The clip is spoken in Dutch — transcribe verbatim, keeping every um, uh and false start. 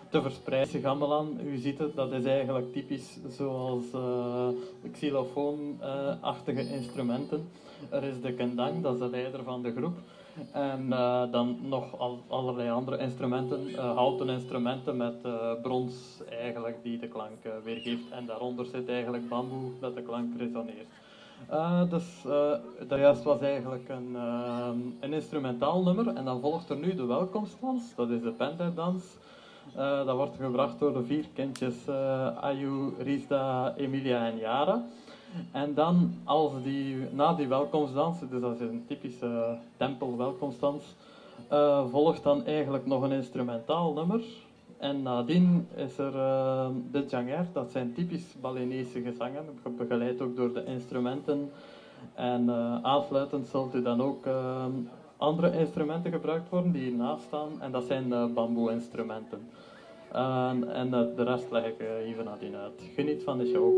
te verspreiden. Gamelan, u ziet het, dat is eigenlijk typisch zoals uh, xylofoon-achtige uh, instrumenten. Er is de kendang, dat is de leider van de groep. En uh, dan nog al, allerlei andere instrumenten, uh, houten instrumenten met uh, brons eigenlijk die de klank uh, weergeeft. En daaronder zit eigenlijk bamboe dat de klank resoneert. Uh, dus uh, dat juist was eigenlijk een, uh, een instrumentaal nummer. En dan volgt er nu de welkomstdans, dat is de penderdans. Uh, dat wordt gebracht door de vier kindjes uh, Ayu, Rizda, Emilia en Yara. En dan, als die, na die welkomstdans, dus dat is een typische tempel-welkomstdans, uh, volgt dan eigenlijk nog een instrumentaal nummer. En nadien is er uh, de Janger, dat zijn typisch Balinese gezangen, begeleid ook door de instrumenten. En uh, aansluitend zult u dan ook uh, andere instrumenten gebruikt worden die hiernaast staan. En dat zijn uh, bamboe-instrumenten. Uh, en uh, de rest leg ik uh, even nadien uit. Geniet van de show.